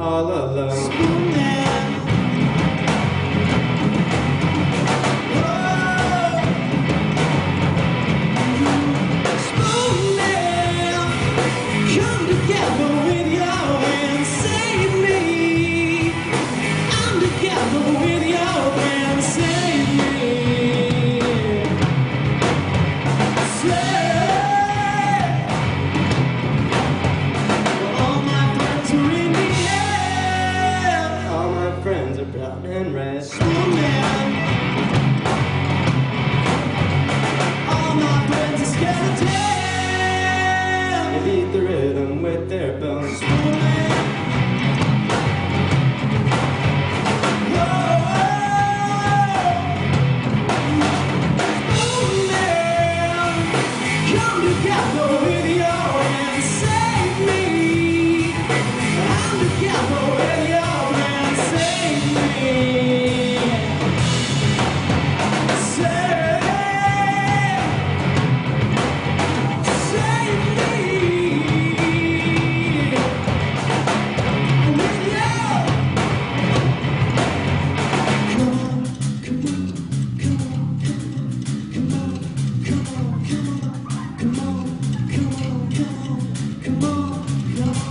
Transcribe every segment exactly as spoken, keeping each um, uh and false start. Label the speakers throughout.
Speaker 1: all alone.
Speaker 2: Come together with your hands, save me. I'm together with your hands, save me. Save. All my friends are in the air.
Speaker 1: All my friends are brown and red.
Speaker 2: Snowman. All my friends are skeletons.
Speaker 1: They beat the rhythm with their bones.
Speaker 2: Come together with your hands, save me. I'm together with your hands, save me. Save, save me. With you. Come on, come on, come on, come on, come on, come on. Come on, come on, come on, come on, come on.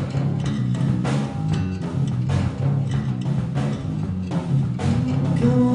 Speaker 2: Come